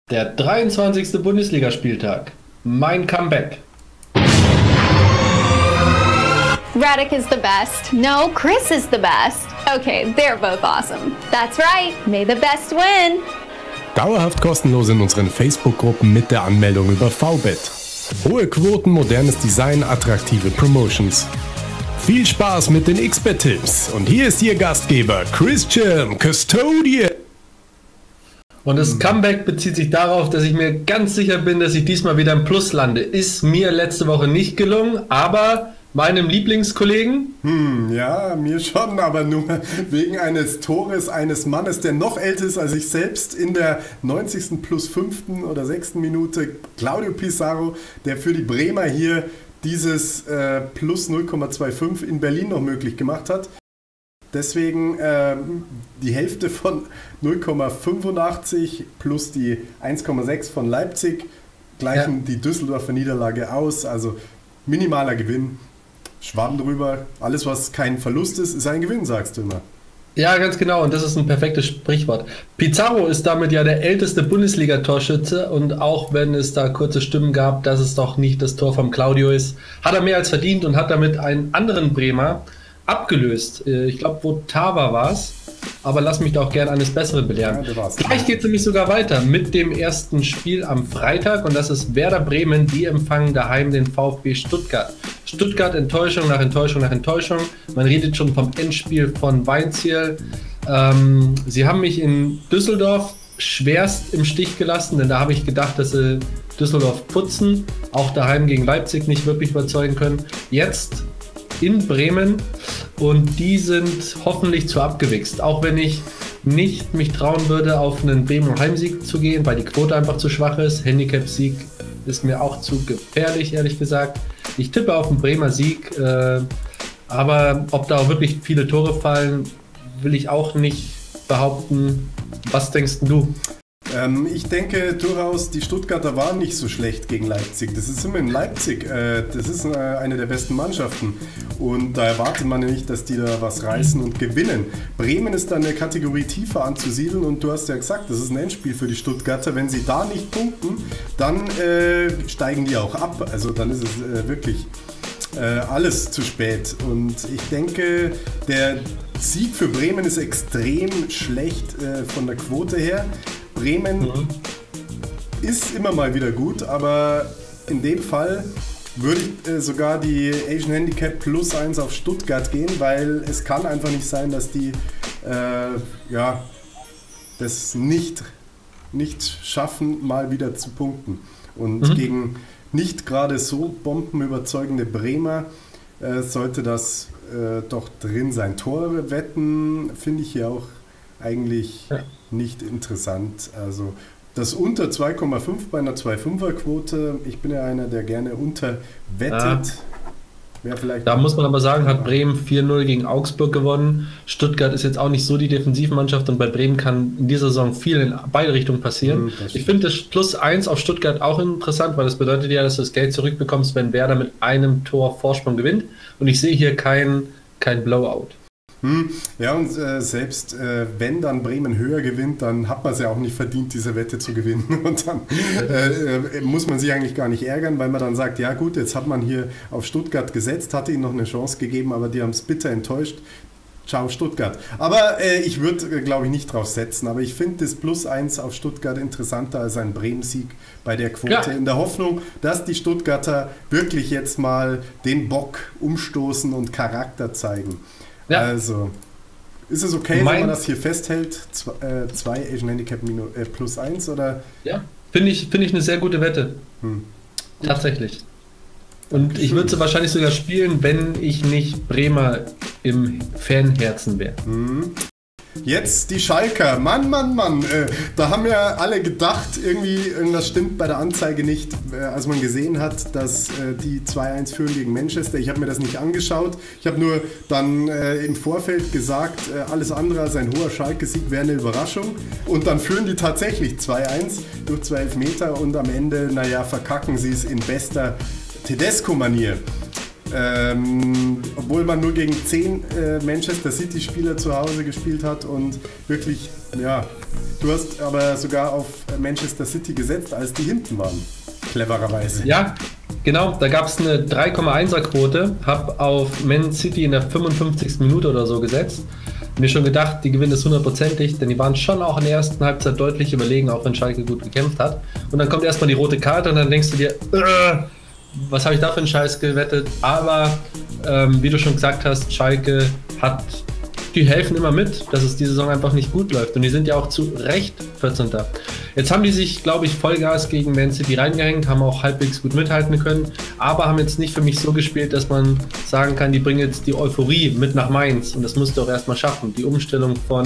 Der 23. Bundesligaspieltag. Mein Comeback. Radic is the best. No, Chris is the best. Okay, they're both awesome. That's right. May the best win. Dauerhaft kostenlos in unseren Facebook-Gruppen mit der Anmeldung über VBet. Hohe Quoten, modernes Design, attraktive Promotions. Viel Spaß mit den XBet-Tipps. Und hier ist Ihr Gastgeber Christian Custodian. Und das Comeback bezieht sich darauf, dass ich mir ganz sicher bin, dass ich diesmal wieder im Plus lande. Ist mir letzte Woche nicht gelungen, aber meinem Lieblingskollegen? Ja, mir schon, aber nur wegen eines Tores eines Mannes, der noch älter ist als ich selbst, in der 90. plus 5. oder 6. Minute, Claudio Pizarro, der für die Bremer hier dieses plus 0,25 in Berlin noch möglich gemacht hat. Deswegen die Hälfte von 0,85 plus die 1,6 von Leipzig gleichen die Düsseldorfer Niederlage aus. Also minimaler Gewinn, Schwamm drüber. Alles, was kein Verlust ist, ist ein Gewinn, sagst du immer. Ja, ganz genau. Und das ist ein perfektes Sprichwort. Pizarro ist damit ja der älteste Bundesliga-Torschütze. Und auch wenn es da kurze Stimmen gab, dass es doch nicht das Tor vom Claudio ist, hat er mehr als verdient und hat damit einen anderen Bremer abgelöst. Ich glaube, Votava war es, aber lass mich da auch gerne eines Besseren belehren. Ja, gleich geht es nämlich sogar weiter mit dem ersten Spiel am Freitag und das ist Werder Bremen, die empfangen daheim den VfB Stuttgart. Stuttgart Enttäuschung nach Enttäuschung nach Enttäuschung. Man redet schon vom Endspiel von Weinziel. Sie haben mich in Düsseldorf schwerst im Stich gelassen, denn da habe ich gedacht, dass sie Düsseldorf putzen, auch daheim gegen Leipzig nicht wirklich überzeugen können. Jetzt in Bremen und die sind hoffentlich zu abgewichst. Auch wenn ich nicht mich trauen würde, auf einen Bremer Heimsieg zu gehen, weil die Quote einfach zu schwach ist. Handicap-Sieg ist mir auch zu gefährlich, ehrlich gesagt. Ich tippe auf einen Bremer Sieg, aber ob da auch wirklich viele Tore fallen, will ich auch nicht behaupten. Was denkst du? Ich denke durchaus, die Stuttgarter waren nicht so schlecht gegen Leipzig. Das ist immer in Leipzig. Das ist eine der besten Mannschaften. Und da erwartet man ja nicht, dass die da was reißen und gewinnen. Bremen ist dann eine Kategorie tiefer anzusiedeln. Und du hast ja gesagt, das ist ein Endspiel für die Stuttgarter. Wenn sie da nicht punkten, dann steigen die auch ab. Also dann ist es wirklich alles zu spät. Und ich denke, der Sieg für Bremen ist extrem schlecht von der Quote her. Bremen ist immer mal wieder gut, aber in dem Fall würde ich sogar die Asian Handicap plus 1 auf Stuttgart gehen, weil es kann einfach nicht sein, dass die das nicht schaffen, mal wieder zu punkten. Und gegen nicht gerade so bombenüberzeugende Bremer sollte das doch drin sein. Torwetten finde ich hier auch eigentlich nicht interessant. Also das unter 2,5 bei einer 2,5er-Quote, ich bin ja einer, der gerne unterwettet. Vielleicht da muss man aber sagen, hat Bremen 4-0 gegen Augsburg gewonnen. Stuttgart ist jetzt auch nicht so die Defensivmannschaft und bei Bremen kann in dieser Saison viel in beide Richtungen passieren. Ich finde das plus 1 auf Stuttgart auch interessant, weil das bedeutet ja, dass du das Geld zurückbekommst, wenn Werder mit einem Tor Vorsprung gewinnt. Und ich sehe hier kein Blowout. Ja, und selbst wenn dann Bremen höher gewinnt, dann hat man es ja auch nicht verdient, diese Wette zu gewinnen. Und dann muss man sich eigentlich gar nicht ärgern, weil man dann sagt, ja gut, jetzt hat man hier auf Stuttgart gesetzt, hatte ihnen noch eine Chance gegeben, aber die haben es bitter enttäuscht. Ciao Stuttgart. Aber ich würde, glaube ich, nicht drauf setzen. Aber ich finde das plus 1 auf Stuttgart interessanter als ein Bremen-Sieg bei der Quote. In der Hoffnung, dass die Stuttgarter wirklich jetzt mal den Bock umstoßen und Charakter zeigen. Ja. Also, ist es okay, wenn man das hier festhält? 2 Asian Handicap plus 1 oder? Ja, finde ich eine sehr gute Wette. Tatsächlich. Und ich würde sie wahrscheinlich sogar spielen, wenn ich nicht Bremer im Fanherzen wäre. Jetzt die Schalker. Mann. Da haben ja alle gedacht, irgendwas stimmt bei der Anzeige nicht, als man gesehen hat, dass die 2-1 führen gegen Manchester. Ich habe mir das nicht angeschaut. Ich habe nur dann im Vorfeld gesagt, alles andere als ein hoher Schalke-Sieg wäre eine Überraschung. Und dann führen die tatsächlich 2-1 durch 2 Elfmeter und am Ende, verkacken sie es in bester Tedesco-Manier. Obwohl man nur gegen 10 Manchester City-Spieler zu Hause gespielt hat und wirklich, ja, du hast aber sogar auf Manchester City gesetzt, als die hinten waren, clevererweise. Ja, genau, da gab es eine 3,1er-Quote, habe auf Man City in der 55. Minute oder so gesetzt. Mir schon gedacht, die gewinnen es 100%ig, denn die waren schon auch in der ersten Halbzeit deutlich überlegen, auch wenn Schalke gut gekämpft hat. Und dann kommt erstmal die rote Karte und dann denkst du dir, was habe ich da für einen Scheiß gewettet? Aber wie du schon gesagt hast, Schalke die helfen immer mit, dass es die Saison einfach nicht gut läuft. Und die sind ja auch zu Recht 14. Jetzt haben die sich, glaube ich, Vollgas gegen Man City reingehängt, haben auch halbwegs gut mithalten können, aber haben jetzt nicht für mich so gespielt, dass man sagen kann, die bringen jetzt die Euphorie mit nach Mainz. Und das musst du auch erstmal schaffen. Die Umstellung von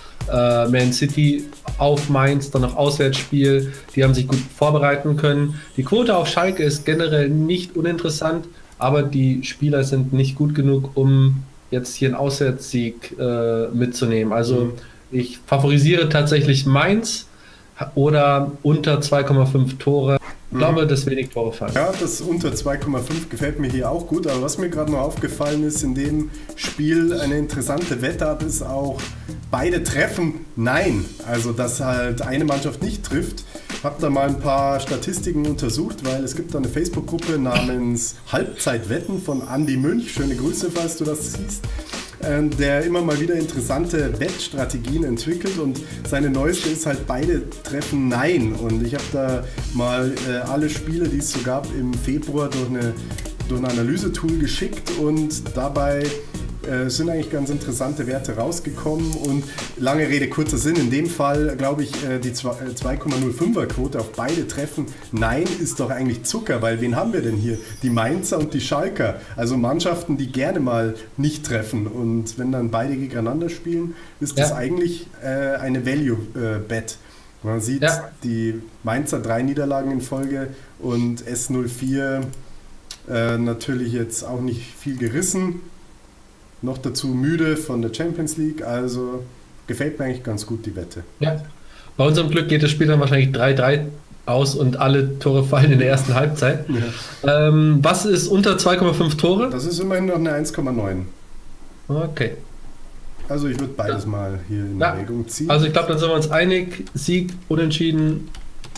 Man City auf Mainz, dann noch Auswärtsspiel, die haben sich gut vorbereiten können. Die Quote auf Schalke ist generell nicht uninteressant, aber die Spieler sind nicht gut genug, um jetzt hier einen Auswärtssieg mitzunehmen. Also ich favorisiere tatsächlich Mainz oder unter 2,5 Tore. Ich glaube, dass wenig Tore fallen. Ja, das unter 2,5 gefällt mir hier auch gut. Aber was mir gerade noch aufgefallen ist, in dem Spiel eine interessante Wettart ist auch, beide treffen nein. Also, dass halt eine Mannschaft nicht trifft. Ich habe da mal ein paar Statistiken untersucht, weil es gibt da eine Facebook-Gruppe namens Halbzeitwetten von Andi Münch. Schöne Grüße, falls du das siehst. Der immer mal wieder interessante Wettstrategien entwickelt und seine neueste ist halt, beide treffen nein. Und ich habe da mal alle Spiele, die es so gab, im Februar durch ein Analysetool geschickt und dabei sind eigentlich ganz interessante Werte rausgekommen und lange Rede, kurzer Sinn, in dem Fall glaube ich die 2,05er Quote auf beide Treffen, nein, ist doch eigentlich Zucker, weil wen haben wir denn hier? Die Mainzer und die Schalker, also Mannschaften, die gerne mal nicht treffen und wenn dann beide gegeneinander spielen, ist das eigentlich eine Value-Bet. Man sieht die Mainzer 3 Niederlagen in Folge und S04 natürlich jetzt auch nicht viel gerissen. Noch dazu müde von der Champions League, also gefällt mir eigentlich ganz gut die Wette. Ja, bei unserem Glück geht das Spiel dann wahrscheinlich 3-3 aus und alle Tore fallen in der ersten Halbzeit. Ja. Was ist unter 2,5 Tore? Das ist immerhin noch eine 1,9. Okay. Also ich würde beides mal hier in Erwägung ziehen. Also ich glaube, dann sind wir uns einig, Sieg, Unentschieden,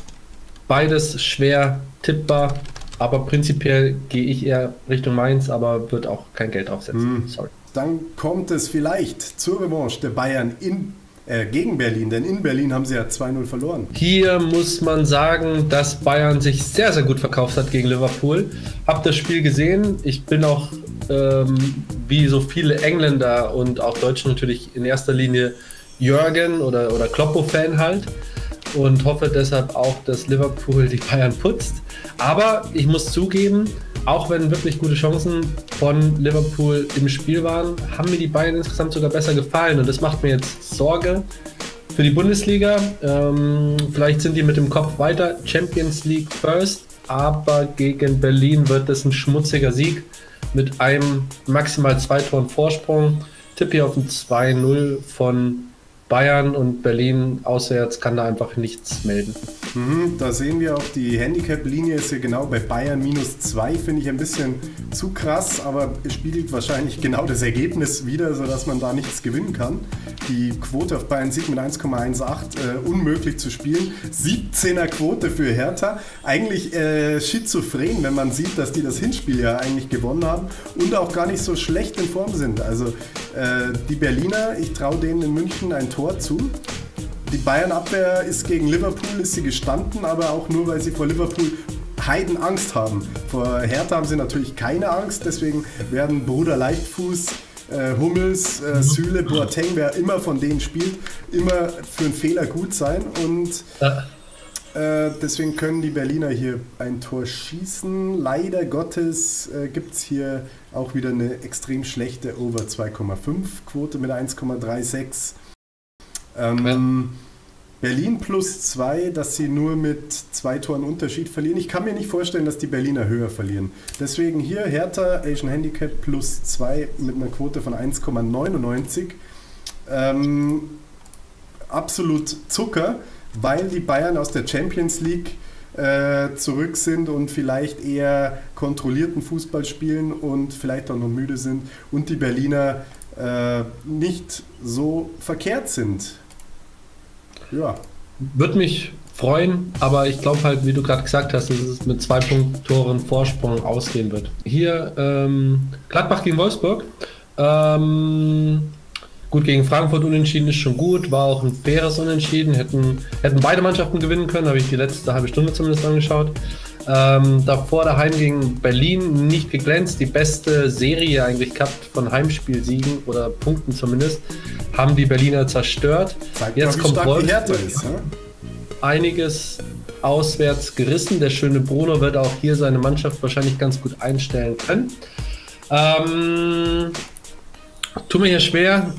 beides schwer tippbar. Aber prinzipiell gehe ich eher Richtung Mainz, aber wird auch kein Geld draufsetzen. Sorry. Dann kommt es vielleicht zur Revanche der Bayern gegen Berlin, denn in Berlin haben sie ja 2-0 verloren. Hier muss man sagen, dass Bayern sich sehr, sehr gut verkauft hat gegen Liverpool. Hab das Spiel gesehen. Ich bin auch, wie so viele Engländer und auch Deutsche natürlich in erster Linie Jürgen oder Kloppo-Fan halt. Und hoffe deshalb auch, dass Liverpool die Bayern putzt. Aber ich muss zugeben, auch wenn wirklich gute Chancen von Liverpool im Spiel waren, haben mir die Bayern insgesamt sogar besser gefallen. Und das macht mir jetzt Sorge für die Bundesliga. Vielleicht sind die mit dem Kopf weiter. Champions League first. Aber gegen Berlin wird es ein schmutziger Sieg mit einem maximal 2 Toren Vorsprung. Tipp hier auf ein 2-0 von Bayern und Berlin auswärts kann da einfach nichts melden. Da sehen wir auch, die Handicap-Linie ist hier genau bei Bayern -2, finde ich ein bisschen zu krass, aber es spiegelt wahrscheinlich genau das Ergebnis wider, sodass man da nichts gewinnen kann. Die Quote auf Bayern Sieg mit 1,18 unmöglich zu spielen. 17er Quote für Hertha. Eigentlich schizophren, wenn man sieht, dass die das Hinspiel ja eigentlich gewonnen haben und auch gar nicht so schlecht in Form sind. Also die Berliner, ich traue denen in München ein Tor zu. Die Bayern-Abwehr ist gegen Liverpool, ist sie gestanden, aber auch nur, weil sie vor Liverpool Heidenangst haben. Vor Hertha haben sie natürlich keine Angst, deswegen werden Bruder Leichtfuß, Hummels, Süle, Boateng, wer immer von denen spielt, immer für einen Fehler gut sein und deswegen können die Berliner hier ein Tor schießen. Leider Gottes gibt es hier auch wieder eine extrem schlechte Over 2,5 Quote mit 1,36. Berlin +2, dass sie nur mit 2 Toren Unterschied verlieren. Ich kann mir nicht vorstellen, dass die Berliner höher verlieren. Deswegen hier Hertha, Asian Handicap +2 mit einer Quote von 1,99. Absolut Zucker, weil die Bayern aus der Champions League zurück sind und vielleicht eher kontrollierten Fußball spielen und vielleicht auch noch müde sind und die Berliner nicht so verkehrt sind. Ja. Würde mich freuen, aber ich glaube halt, wie du gerade gesagt hast, dass es mit 2 Toren Vorsprung ausgehen wird. Hier Gladbach gegen Wolfsburg. Gut, gegen Frankfurt unentschieden ist schon gut, war auch ein faires Unentschieden, hätten beide Mannschaften gewinnen können, habe ich die letzte halbe Stunde zumindest angeschaut. Davor daheim gegen Berlin nicht geglänzt, die beste Serie eigentlich gehabt von Heimspielsiegen oder Punkten zumindest, haben die Berliner zerstört. Jetzt kommt Wolfsburg, einiges auswärts gerissen, der schöne Bruno wird auch hier seine Mannschaft wahrscheinlich ganz gut einstellen können. Tut mir hier schwer,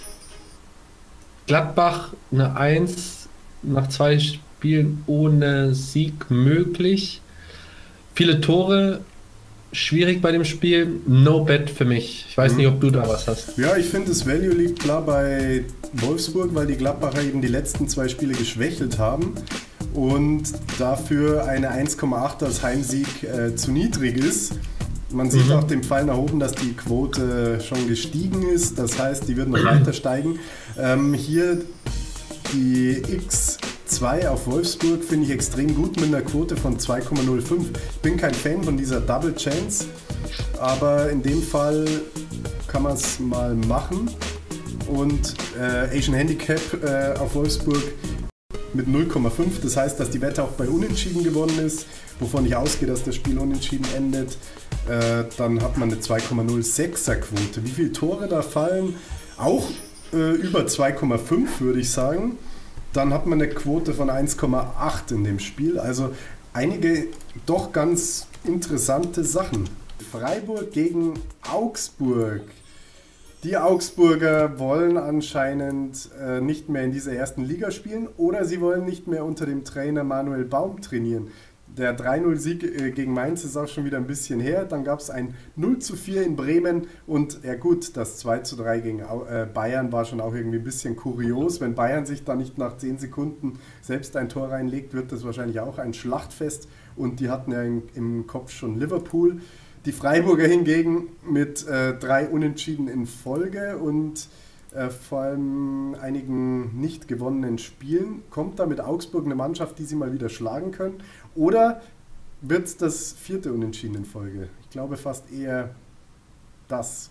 Gladbach eine 1 nach 2 Spielen ohne Sieg möglich. Viele Tore, schwierig bei dem Spiel. No bet für mich. Ich weiß nicht, ob du da was hast. Ja, ich finde, das Value liegt klar bei Wolfsburg, weil die Gladbacher eben die letzten 2 Spiele geschwächelt haben und dafür eine 1,8 als Heimsieg zu niedrig ist. Man sieht auch dem Pfeil nach oben, dass die Quote schon gestiegen ist. Das heißt, die wird noch weiter steigen. Hier die X2 auf Wolfsburg finde ich extrem gut mit einer Quote von 2,05. Ich bin kein Fan von dieser Double Chance, aber in dem Fall kann man es mal machen. Und Asian Handicap auf Wolfsburg mit 0,5. Das heißt, dass die Wette auch bei Unentschieden gewonnen ist, wovon ich ausgehe, dass das Spiel unentschieden endet. Dann hat man eine 2,06er Quote. Wie viele Tore da fallen? Auch über 2,5 würde ich sagen. Dann hat man eine Quote von 1,8 in dem Spiel. Also einige doch ganz interessante Sachen. Freiburg gegen Augsburg. Die Augsburger wollen anscheinend nicht mehr in dieser ersten Liga spielen oder sie wollen nicht mehr unter dem Trainer Manuel Baum trainieren. Der 3-0-Sieg gegen Mainz ist auch schon wieder ein bisschen her. Dann gab es ein 0:4 in Bremen und ja gut, das 2:3 gegen Bayern war schon auch irgendwie ein bisschen kurios. Wenn Bayern sich da nicht nach 10 Sekunden selbst ein Tor reinlegt, wird das wahrscheinlich auch ein Schlachtfest und die hatten ja im Kopf schon Liverpool. Die Freiburger hingegen mit 3 Unentschieden in Folge und vor allem einigen nicht gewonnenen Spielen. Kommt da mit Augsburg eine Mannschaft, die sie mal wieder schlagen können? Oder wird es das 4. Unentschieden in Folge? Ich glaube fast eher das.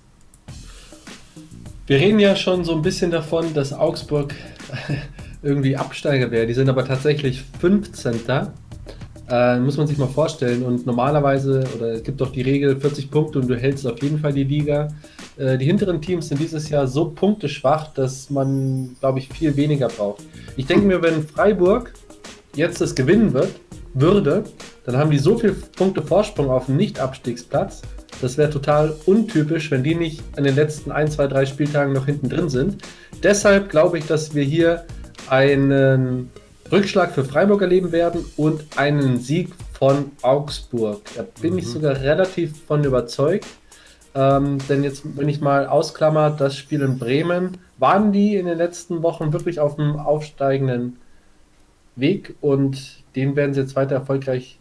Wir reden ja schon so ein bisschen davon, dass Augsburg irgendwie Absteiger wäre. Die sind aber tatsächlich 15. Muss man sich mal vorstellen. Und normalerweise, oder es gibt doch die Regel, 40 Punkte und du hältst auf jeden Fall die Liga. Die hinteren Teams sind dieses Jahr so punkteschwach, dass man, glaube ich, viel weniger braucht. Ich denke mir, wenn Freiburg jetzt das gewinnen würde, dann haben die so viele Punkte Vorsprung auf dem Nicht-Abstiegsplatz. Das wäre total untypisch, wenn die nicht an den letzten 1, 2, 3 Spieltagen noch hinten drin sind. Deshalb glaube ich, dass wir hier einen Rückschlag für Freiburg erleben werden und einen Sieg von Augsburg. Da bin ich sogar relativ von überzeugt. Denn jetzt, wenn ich mal ausklammer, das Spiel in Bremen, waren die in den letzten Wochen wirklich auf dem aufsteigenden Weg und den werden sie jetzt weiter erfolgreich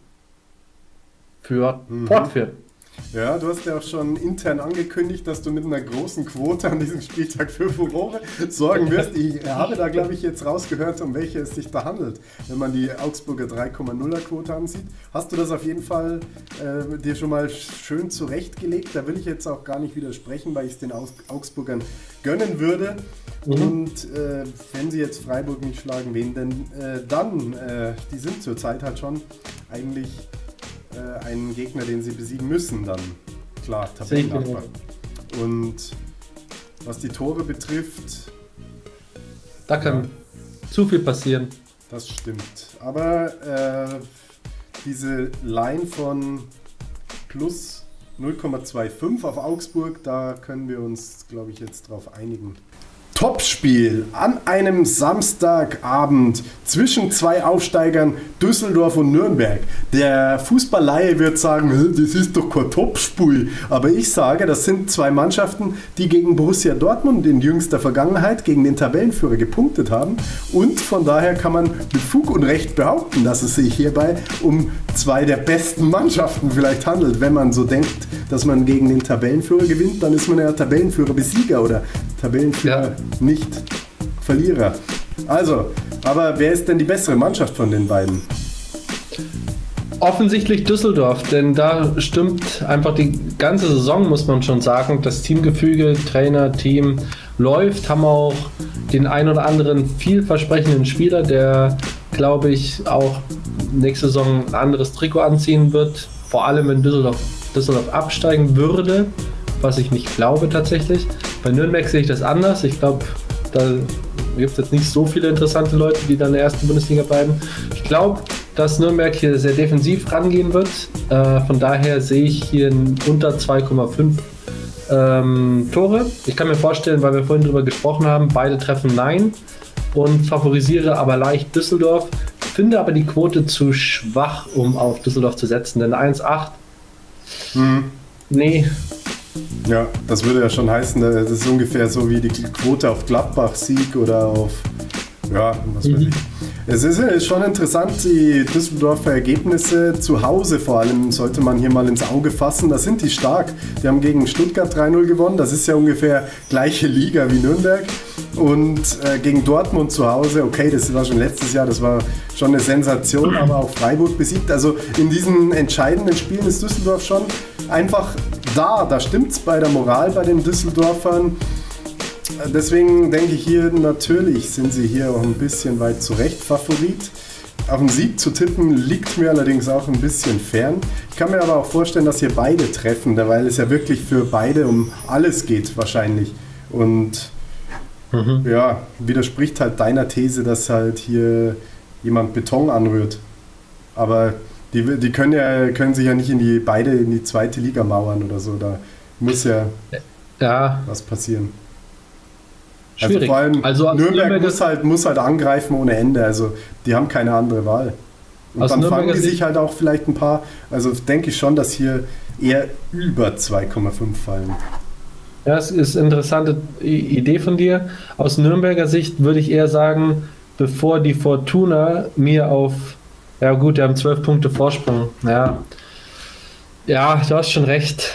fortführen. Ja, du hast ja auch schon intern angekündigt, dass du mit einer großen Quote an diesem Spieltag für Furore sorgen wirst. Ich habe da, glaube ich, jetzt rausgehört, um welche es sich da handelt, wenn man die Augsburger 3,0er Quote ansieht. Hast du das auf jeden Fall dir schon mal schön zurechtgelegt? Da will ich jetzt auch gar nicht widersprechen, weil ich es den Augsburgern gönnen würde. Und wenn sie jetzt Freiburg nicht schlagen, wen denn dann? Die sind zurzeit halt schon eigentlich einen Gegner, den sie besiegen müssen dann. Klar, Tabellennachbar. Und was die Tore betrifft... Da kann zu viel passieren. Das stimmt. Aber diese Line von plus 0,25 auf Augsburg, da können wir uns, glaube ich, jetzt drauf einigen. Topspiel an einem Samstagabend zwischen zwei Aufsteigern, Düsseldorf und Nürnberg. Der Fußballleihe wird sagen, das ist doch kein Topspiel. Aber ich sage, das sind zwei Mannschaften, die gegen Borussia Dortmund in jüngster Vergangenheit gegen den Tabellenführer gepunktet haben. Und von daher kann man mit Fug und Recht behaupten, dass es sich hierbei um zwei der besten Mannschaften vielleicht handelt. Wenn man so denkt, dass man gegen den Tabellenführer gewinnt, dann ist man ja Tabellenführer-Besieger oder Tabellenführer nicht Verlierer. Also, aber wer ist denn die bessere Mannschaft von den beiden? Offensichtlich Düsseldorf, denn da stimmt einfach die ganze Saison, muss man schon sagen. Das Teamgefüge, Trainer, Team läuft, haben auch den ein oder anderen vielversprechenden Spieler, der, glaube ich, auch nächste Saison ein anderes Trikot anziehen wird. Vor allem, wenn Düsseldorf absteigen würde, was ich nicht glaube tatsächlich. Bei Nürnberg sehe ich das anders. Ich glaube, da gibt es jetzt nicht so viele interessante Leute, die dann in der ersten Bundesliga bleiben. Ich glaube, dass Nürnberg hier sehr defensiv rangehen wird. Von daher sehe ich hier unter 2,5 Tore. Ich kann mir vorstellen, weil wir vorhin darüber gesprochen haben, beide treffen Nein und favorisiere aber leicht Düsseldorf. Finde aber die Quote zu schwach, um auf Düsseldorf zu setzen, denn 1,8 nee. Ja, das würde ja schon heißen, das ist ungefähr so wie die Quote auf Gladbach-Sieg oder auf, ja, was weiß ich. Es ist schon interessant, die Düsseldorfer Ergebnisse zu Hause vor allem sollte man hier mal ins Auge fassen. Da sind die stark. Die haben gegen Stuttgart 3-0 gewonnen. Das ist ja ungefähr gleiche Liga wie Nürnberg. Und gegen Dortmund zu Hause, okay, das war schon letztes Jahr, das war schon eine Sensation, aber auch Freiburg besiegt. Also in diesen entscheidenden Spielen ist Düsseldorf schon einfach da stimmt es bei der Moral bei den Düsseldorfern. Deswegen denke ich hier, natürlich sind sie hier auch ein bisschen weit zurecht Favorit. Auf einen Sieg zu tippen liegt mir allerdings auch ein bisschen fern. Ich kann mir aber auch vorstellen, dass hier beide treffen, weil es ja wirklich für beide um alles geht wahrscheinlich. Und ja, widerspricht halt deiner These, dass halt hier jemand Beton anrührt. Aber die können sich ja nicht in die zweite Liga mauern oder so. Da muss ja was passieren. Schwierig. Also vor allem Nürnberg muss halt angreifen ohne Ende. Also die haben keine andere Wahl. Und dann fangen die sich halt auch vielleicht ein paar. Also denke ich schon, dass hier eher über 2,5 fallen. Ja, es ist eine interessante Idee von dir. Aus Nürnberger Sicht würde ich eher sagen, bevor die Fortuna mir auf, ja gut, wir haben 12 Punkte Vorsprung. Ja, du hast schon recht.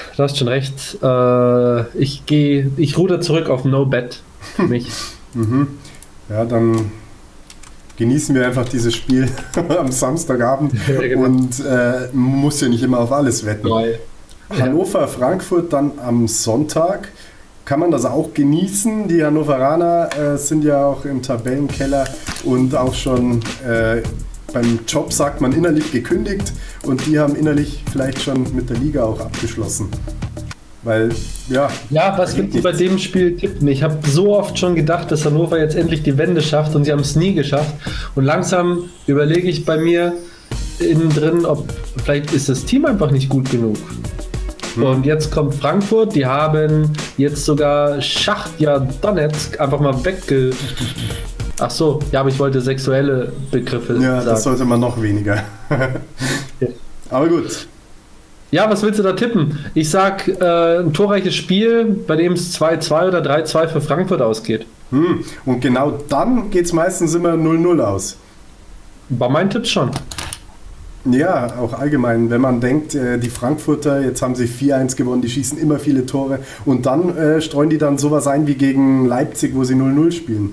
Ich ruder zurück auf No Bet für mich. Ja, dann genießen wir einfach dieses Spiel am Samstagabend und muss ja nicht immer auf alles wetten. Hannover, Frankfurt dann am Sonntag. Kann man das auch genießen? Die Hannoveraner sind ja auch im Tabellenkeller und auch schon beim Job, sagt man, innerlich gekündigt und die haben innerlich vielleicht schon mit der Liga auch abgeschlossen. Weil, was willst du bei dem Spiel tippen? Ich habe so oft schon gedacht, dass Hannover jetzt endlich die Wende schafft und sie haben es nie geschafft. Und langsam überlege ich bei mir innen drin, ob vielleicht ist das Team einfach nicht gut genug. Und jetzt kommt Frankfurt, die haben jetzt sogar Schachtja Donetsk einfach mal Ach so, ja, aber ich wollte sexuelle Begriffe sagen. Ja, das sollte man noch weniger. Aber gut. Ja, was willst du da tippen? Ich sag ein torreiches Spiel, bei dem es 2-2 oder 3-2 für Frankfurt ausgeht. Und genau dann geht es meistens immer 0-0 aus. Bei meinen Tipps schon. Ja, auch allgemein, wenn man denkt, die Frankfurter, jetzt haben sie 4-1 gewonnen, die schießen immer viele Tore und dann streuen die dann sowas ein wie gegen Leipzig, wo sie 0-0 spielen.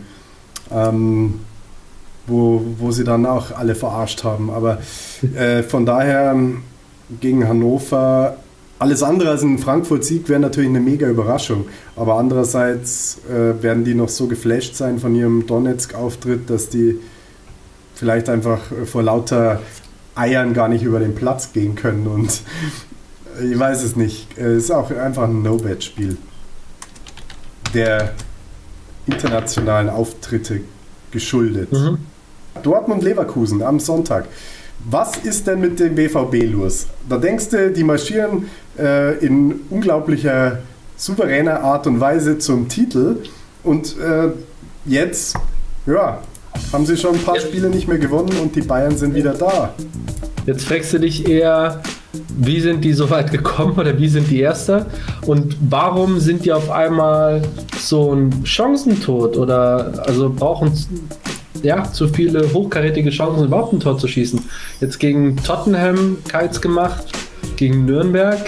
Wo sie dann auch alle verarscht haben. Aber von daher gegen Hannover, alles andere als ein Frankfurt-Sieg wäre natürlich eine mega Überraschung. Aber andererseits werden die noch so geflasht sein von ihrem Donetsk-Auftritt, dass die vielleicht einfach vor lauter Eiern gar nicht über den Platz gehen können. Und ich weiß es nicht. Es ist auch einfach ein No-Bet-Spiel. Der internationalen Auftritte geschuldet. Dortmund-Leverkusen am Sonntag. Was ist denn mit dem BVB los? Da denkst du, die marschieren in unglaublicher, souveräner Art und Weise zum Titel Und jetzt, ja, haben sie schon ein paar Spiele nicht mehr gewonnen und die Bayern sind wieder da. Jetzt fragst du dich eher, wie sind die so weit gekommen oder wie sind die Erster? Und warum sind die auf einmal so ein Chancentod oder also brauchen zu viele hochkarätige Chancen, überhaupt ein Tor zu schießen? Jetzt gegen Tottenham Kites gemacht, gegen Nürnberg,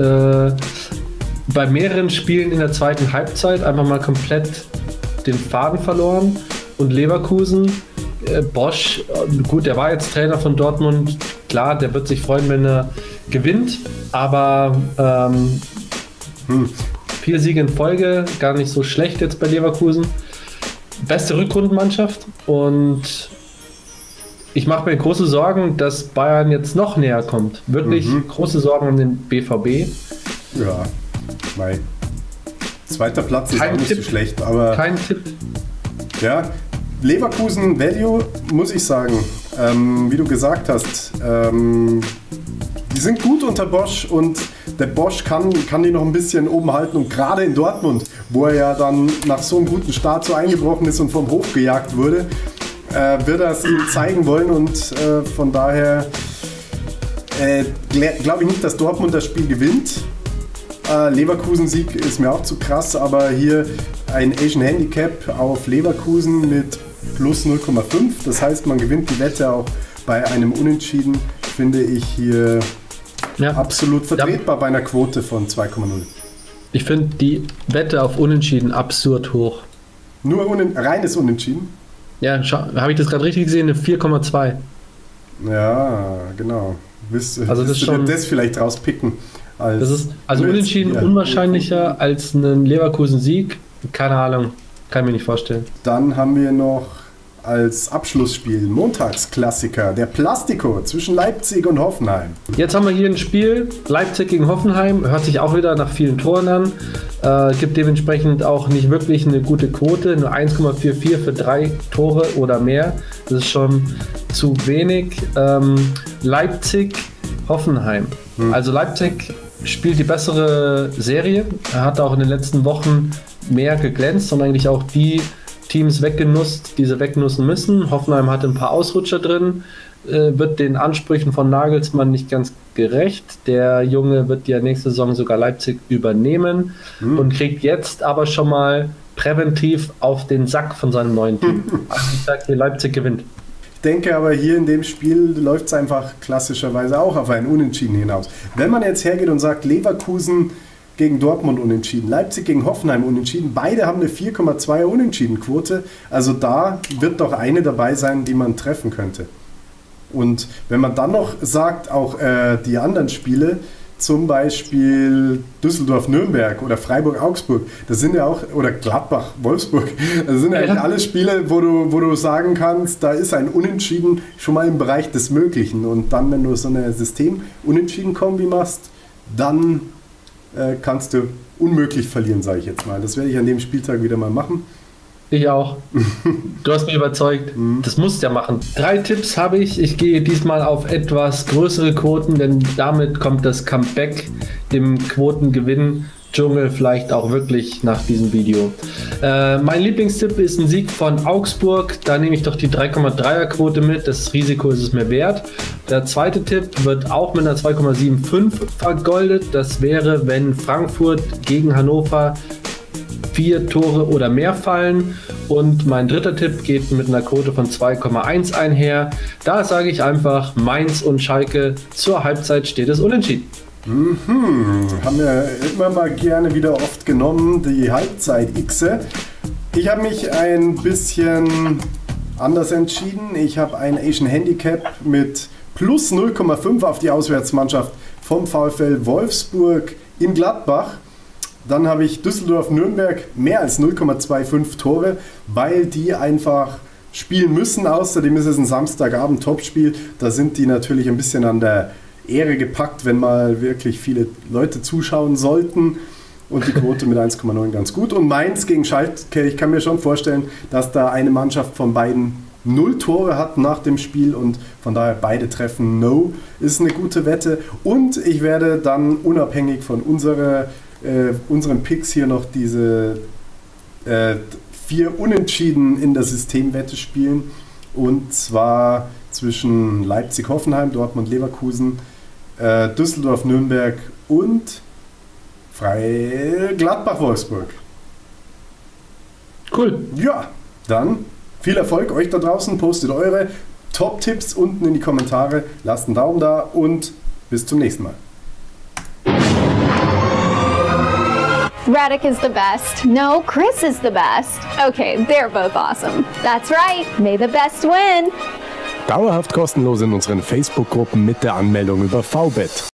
bei mehreren Spielen in der zweiten Halbzeit einfach mal komplett den Faden verloren und Leverkusen, Bosch, gut, der war jetzt Trainer von Dortmund, klar, der wird sich freuen, wenn er gewinnt, aber 4 Siege in Folge, gar nicht so schlecht jetzt bei Leverkusen. Beste Rückrundenmannschaft und ich mache mir große Sorgen, dass Bayern jetzt noch näher kommt. Wirklich große Sorgen um den BVB. Ja, mein zweiter Platz ist auch nicht so schlecht, aber kein Tipp. Ja, Leverkusen Value, muss ich sagen, wie du gesagt hast, die sind gut unter Bosch und der Bosch kann die noch ein bisschen oben halten und gerade in Dortmund, wo er ja dann nach so einem guten Start so eingebrochen ist und vom Hof gejagt wurde, wird er es ihm zeigen wollen und von daher glaube ich nicht, dass Dortmund das Spiel gewinnt. Leverkusen-Sieg ist mir auch zu krass, aber hier ein Asian Handicap auf Leverkusen mit plus 0,5. Das heißt, man gewinnt die Wette auch bei einem Unentschieden, finde ich hier absolut vertretbar bei einer Quote von 2,0. Ich finde die Wette auf Unentschieden absurd hoch. Nur reines Unentschieden? Ja, habe ich das gerade richtig gesehen? Eine 4,2. Ja, genau. Willst das du schon, das vielleicht rauspicken? Das ist also Unentschieden unwahrscheinlicher als ein Leverkusen-Sieg. Keine Ahnung, kann ich mir nicht vorstellen. Dann haben wir noch als Abschlussspiel Montagsklassiker, der Plastico zwischen Leipzig und Hoffenheim. Jetzt haben wir hier ein Spiel, Leipzig gegen Hoffenheim, hört sich auch wieder nach vielen Toren an, gibt dementsprechend auch nicht wirklich eine gute Quote, nur 1,44 für 3 Tore oder mehr, das ist schon zu wenig. Leipzig, Hoffenheim, also Leipzig spielt die bessere Serie, er hat auch in den letzten Wochen mehr geglänzt und eigentlich auch die Teams weggenutzt, die sie wegnutzen müssen. Hoffenheim hat ein paar Ausrutscher drin, wird den Ansprüchen von Nagelsmann nicht ganz gerecht. Der Junge wird ja nächste Saison sogar Leipzig übernehmen und kriegt jetzt aber schon mal präventiv auf den Sack von seinem neuen Team. Also ich sage hier, Leipzig gewinnt. Ich denke aber hier in dem Spiel läuft es einfach klassischerweise auch auf einen Unentschieden hinaus. Wenn man jetzt hergeht und sagt, Leverkusen gegen Dortmund unentschieden, Leipzig gegen Hoffenheim unentschieden, beide haben eine 4,2er Unentschieden-Quote, also da wird doch eine dabei sein, die man treffen könnte. Und wenn man dann noch sagt, auch die anderen Spiele, zum Beispiel Düsseldorf-Nürnberg oder Freiburg-Augsburg, das sind ja auch, oder Gladbach-Wolfsburg, das sind ja eigentlich alle Spiele, wo du sagen kannst, da ist ein Unentschieden schon mal im Bereich des Möglichen. Und dann, wenn du so eine System-Unentschieden-Kombi machst, dann kannst du unmöglich verlieren, sage ich jetzt mal. Das werde ich an dem Spieltag wieder mal machen. Ich auch. Du hast mich überzeugt. Das musst du ja machen. 3 Tipps habe ich. Ich gehe diesmal auf etwas größere Quoten, denn damit kommt das Comeback im Quotengewinn Dschungel vielleicht auch wirklich nach diesem Video. Mein Lieblingstipp ist ein Sieg von Augsburg. Da nehme ich doch die 3,3er Quote mit. Das Risiko ist es mir wert. Der zweite Tipp wird auch mit einer 2,75 vergoldet. Das wäre, wenn Frankfurt gegen Hannover 4 Tore oder mehr fallen. Und mein dritter Tipp geht mit einer Quote von 2,1 einher. Da sage ich einfach, Mainz und Schalke zur Halbzeit steht es unentschieden. Haben wir immer mal gerne wieder oft genommen, die Halbzeit-Xe. Ich habe mich ein bisschen anders entschieden. Ich habe ein Asian Handicap mit plus 0,5 auf die Auswärtsmannschaft vom VfL Wolfsburg in Gladbach. Dann habe ich Düsseldorf-Nürnberg mehr als 0,25 Tore, weil die einfach spielen müssen. Außerdem ist es ein Samstagabend-Topspiel. Da sind die natürlich ein bisschen an der Ehre gepackt, wenn mal wirklich viele Leute zuschauen sollten. Und die Quote mit 1,9 ganz gut. Und Mainz gegen Schalke, ich kann mir schon vorstellen, dass da eine Mannschaft von beiden 0 Tore hat nach dem Spiel und von daher beide treffen No, ist eine gute Wette. Und ich werde dann unabhängig von unseren Picks hier noch diese 4 Unentschieden in der Systemwette spielen. Und zwar zwischen Leipzig-Hoffenheim, Dortmund-Leverkusen, Düsseldorf-Nürnberg und Gladbach-Wolfsburg. Cool. Ja, dann viel Erfolg euch da draußen. Postet eure Top-Tipps unten in die Kommentare. Lasst einen Daumen da und bis zum nächsten Mal. Radic is the best. No, Chris is the best. Okay, they're both awesome. That's right. May the best win. Dauerhaft kostenlos in unseren Facebook-Gruppen mit der Anmeldung über VBET.